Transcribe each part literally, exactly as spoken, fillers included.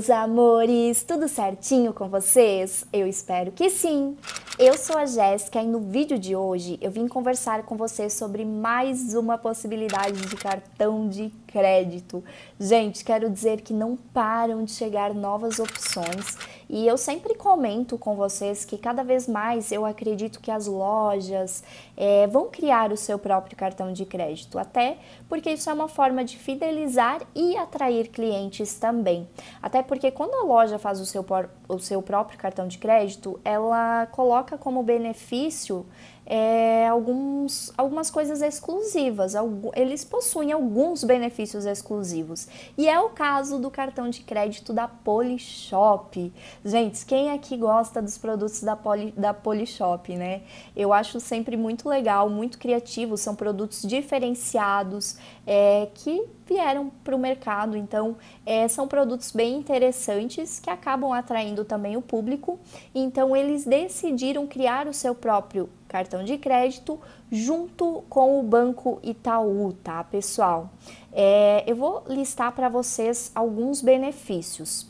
meus amores, tudo certinho com vocês? Eu espero que sim! Eu sou a Jéssica e no vídeo de hoje eu vim conversar com vocês sobre mais uma possibilidade de cartão de crédito. Gente, quero dizer que não param de chegar novas opções e eu sempre comento com vocês que cada vez mais eu acredito que as lojas é, vão criar o seu próprio cartão de crédito, até porque isso é uma forma de fidelizar e atrair clientes também. Até porque quando a loja faz o seu, o seu próprio cartão de crédito, ela coloca como benefício é, alguns, algumas coisas exclusivas, eles possuem alguns benefícios exclusivos. E é o caso do cartão de crédito da Polishop. Gente, quem aqui gosta dos produtos da, Poli, da Polishop, né? Eu acho sempre muito legal, muito criativo, são produtos diferenciados é, que vieram para o mercado, então é, são produtos bem interessantes que acabam atraindo também o público, então eles decidiram criar o seu próprio cartão de crédito junto com o Banco Itaú, tá, pessoal? É, eu vou listar para vocês alguns benefícios.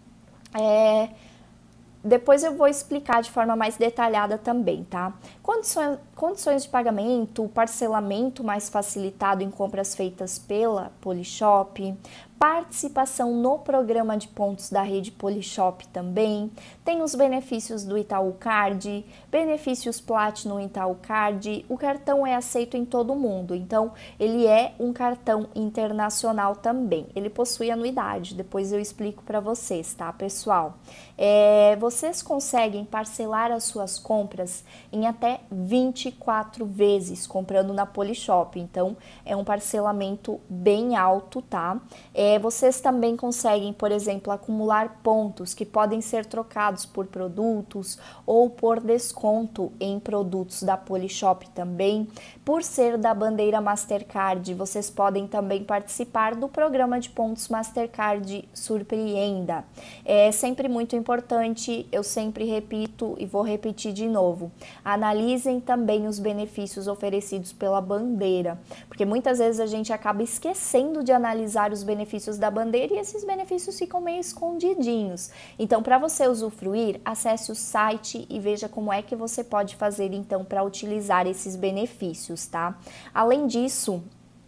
É, Depois eu vou explicar de forma mais detalhada também, tá? Condições, condições de pagamento, parcelamento mais facilitado em compras feitas pela Polishop, participação no programa de pontos da rede Polishop também, tem os benefícios do Itaú Card, benefícios Platinum Itaú Card, o cartão é aceito em todo o mundo, então ele é um cartão internacional também, ele possui anuidade, depois eu explico para vocês, tá, pessoal? É, vocês conseguem parcelar as suas compras em até vinte e quatro vezes comprando na Polishop, então é um parcelamento bem alto, tá? É, vocês também conseguem, por exemplo, acumular pontos que podem ser trocados por produtos ou por desconto em produtos da Polishop também. Por ser da bandeira Mastercard, vocês podem também participar do programa de pontos Mastercard Surpreenda. É sempre muito importante, eu sempre repito e vou repetir de novo, analisem também os benefícios oferecidos pela bandeira, porque muitas vezes a gente acaba esquecendo de analisar os benefícios da bandeira e esses benefícios ficam meio escondidinhos. Então, para você usufruir, acesse o site e veja como é que você pode fazer então para utilizar esses benefícios, tá? Além disso,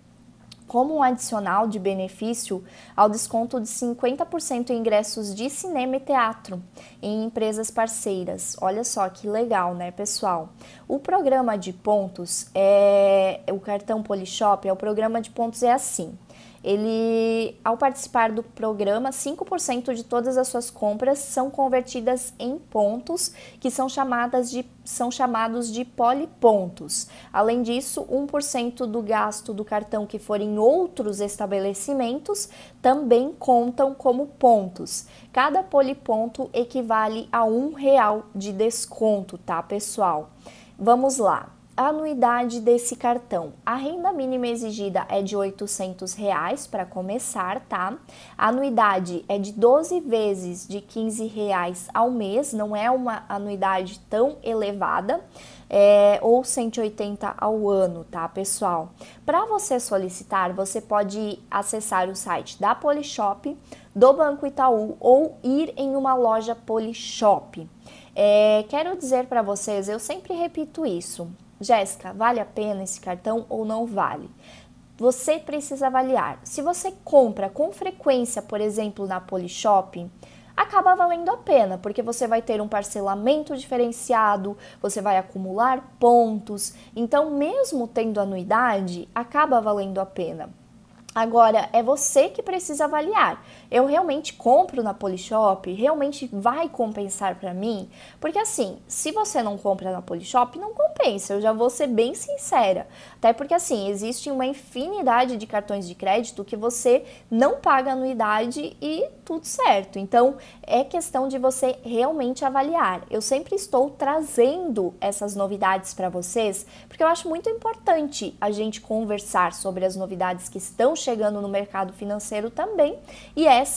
como um adicional de benefício ao desconto de cinquenta por cento em ingressos de cinema e teatro em empresas parceiras. Olha só que legal, né, pessoal? O programa de pontos, é, o cartão Polishop, é o programa de pontos é assim. Ele, ao participar do programa, cinco por cento de todas as suas compras são convertidas em pontos, que são, chamadas de, são chamados de polipontos. Além disso, um por cento do gasto do cartão que for em outros estabelecimentos também contam como pontos. Cada poliponto equivale a um real de desconto, tá, pessoal? Vamos lá. A anuidade desse cartão. A renda mínima exigida é de oitocentos reais para começar, tá? A anuidade é de doze vezes de quinze reais ao mês, não é uma anuidade tão elevada, é, ou cento e oitenta ao ano, tá, pessoal? Para você solicitar, você pode acessar o site da Polishop, do Banco Itaú ou ir em uma loja Polishop. É, quero dizer para vocês, eu sempre repito isso. Jéssica, vale a pena esse cartão ou não vale? Você precisa avaliar. Se você compra com frequência, por exemplo, na Polishop, acaba valendo a pena, porque você vai ter um parcelamento diferenciado, você vai acumular pontos, então mesmo tendo anuidade, acaba valendo a pena. Agora, é você que precisa avaliar. Eu realmente compro na Polishop? Realmente vai compensar para mim? Porque assim, se você não compra na Polishop, não compensa. Eu já vou ser bem sincera. Até porque assim, existe uma infinidade de cartões de crédito que você não paga anuidade e tudo certo. Então, é questão de você realmente avaliar. Eu sempre estou trazendo essas novidades para vocês, porque eu acho muito importante a gente conversar sobre as novidades que estão chegando no mercado financeiro também, e essa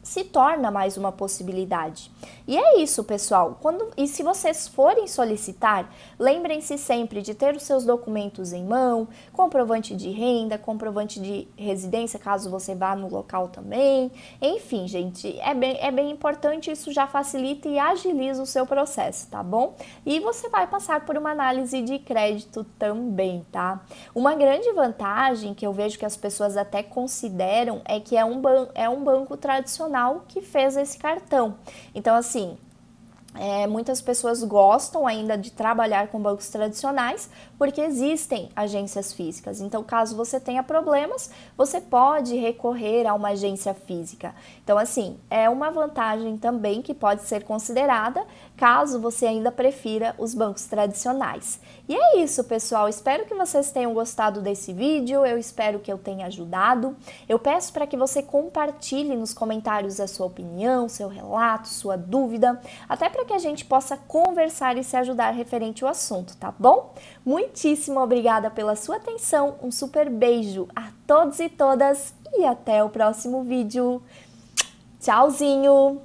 se torna mais uma possibilidade. E é isso, pessoal. Quando, e se vocês forem solicitar, lembrem-se sempre de ter os seus documentos em mão, comprovante de renda, comprovante de residência, caso você vá no local também. Enfim, gente, é bem, é bem importante, isso já facilita e agiliza o seu processo, tá bom? E você vai passar por uma análise de crédito também, tá? Uma grande vantagem que eu vejo que as pessoas até consideram é que é um, ban é um banco tradicional que fez esse cartão. Então, assim, É, muitas pessoas gostam ainda de trabalhar com bancos tradicionais porque existem agências físicas. Então, caso você tenha problemas, você pode recorrer a uma agência física. Então, assim, é uma vantagem também que pode ser considerada caso você ainda prefira os bancos tradicionais. E é isso, pessoal. Espero que vocês tenham gostado desse vídeo. Eu espero que eu tenha ajudado. Eu peço para que você compartilhe nos comentários a sua opinião, seu relato, sua dúvida, até para que a gente possa conversar e se ajudar referente ao assunto, tá bom? Muitíssimo obrigada pela sua atenção, um super beijo a todos e todas e até o próximo vídeo. Tchauzinho!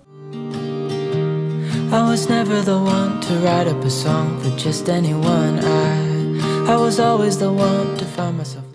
I was never the one to write up a song for just anyone. I, I was always the one to find myself